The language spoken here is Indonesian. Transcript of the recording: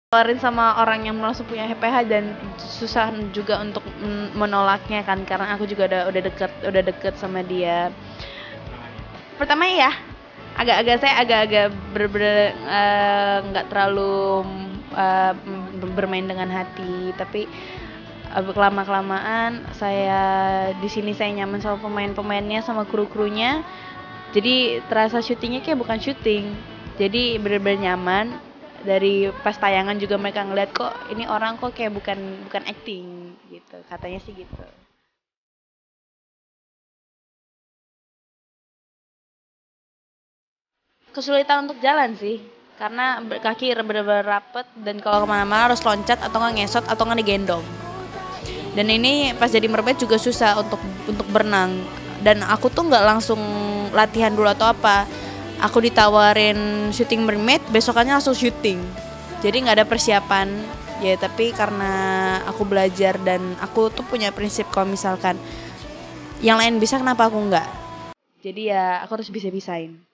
Ditawarin sama orang yang langsung punya PH dan susah juga untuk menolaknya kan, karena aku juga udah deket sama dia. Pertama ya saya agak-agak bener-bener nggak terlalu bermain dengan hati, tapi lama kelamaan saya di sini saya nyaman sama pemain-pemainnya, sama kru-krunya, jadi terasa syutingnya kayak bukan syuting, jadi bener-bener nyaman. Dari pas tayangan juga mereka ngeliat kok ini orang kok kayak bukan acting gitu, katanya sih gitu. Kesulitan untuk jalan sih, karena kaki bener-bener rapet dan kalau kemana-mana harus loncat atau nggak ngesot atau nggak digendong. Dan ini pas jadi mermaid juga susah untuk berenang, dan aku tuh nggak langsung latihan dulu atau apa, aku ditawarin syuting mermaid besokannya langsung syuting, jadi nggak ada persiapan ya. Tapi karena aku belajar dan aku tuh punya prinsip kalau misalkan yang lain bisa kenapa aku nggak, jadi ya aku harus bisa-bisain.